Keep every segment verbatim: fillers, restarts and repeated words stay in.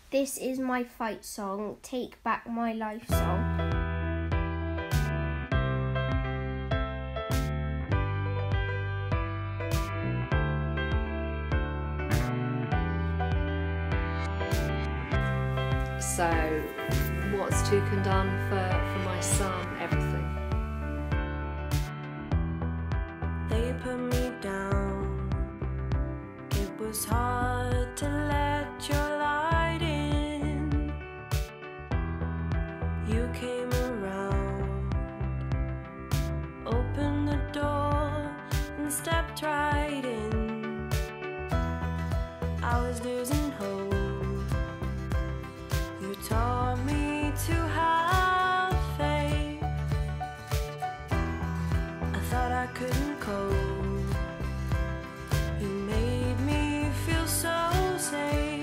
This is my fight song, Take Back My Life song. So, what's Toucan done for, for my son? Everything. They put me down. It was hard to let your light in. You came around, opened the door and stepped right in. I was losing hope. You taught me to have faith. I thought I couldn't cope. You made me feel so safe.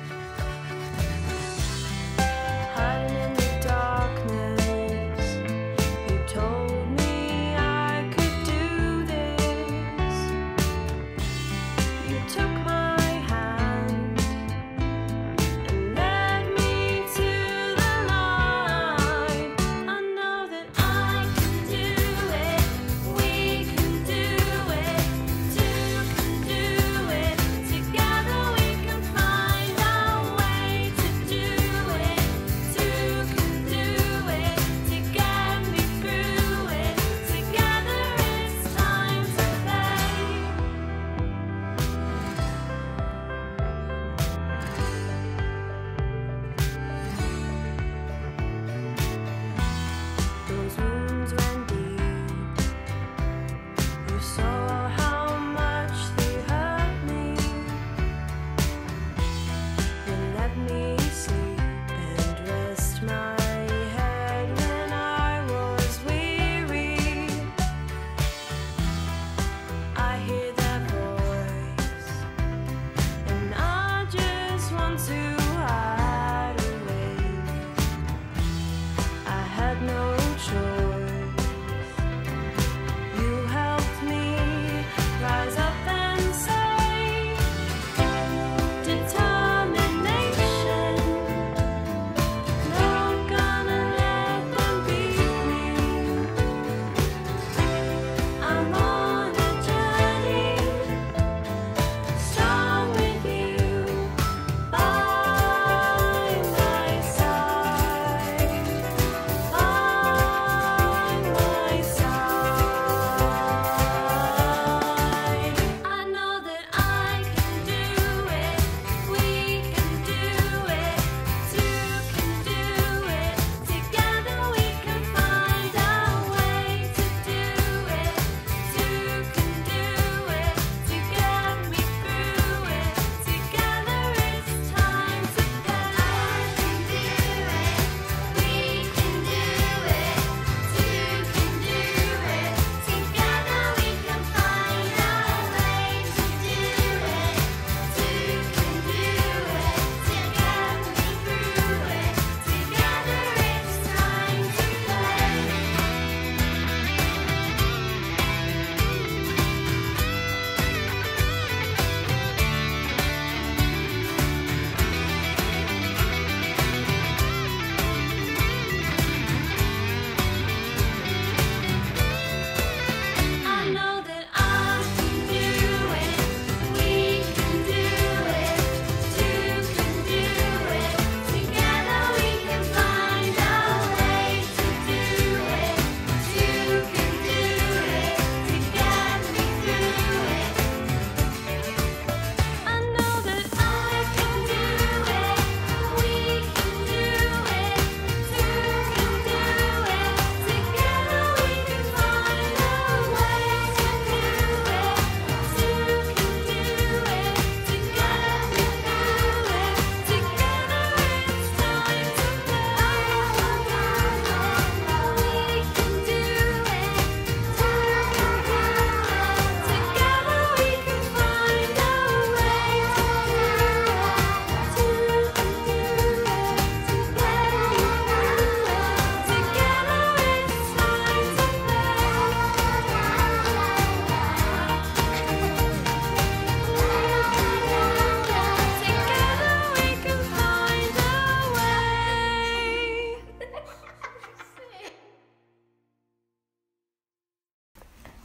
Hiding in the darkness, you told me I could do this. You took my bye.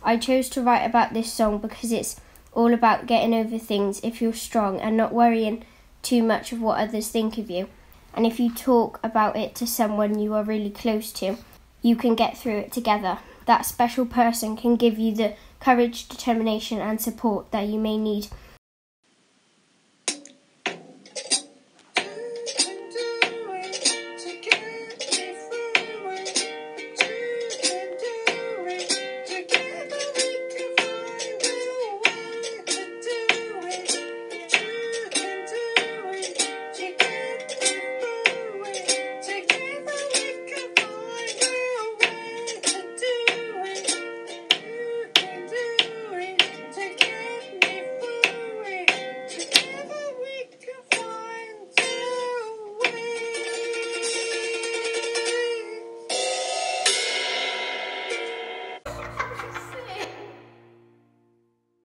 I chose to write about this song because it's all about getting over things if you're strong and not worrying too much of what others think of you. And if you talk about it to someone you are really close to, you can get through it together. That special person can give you the courage, determination and support that you may need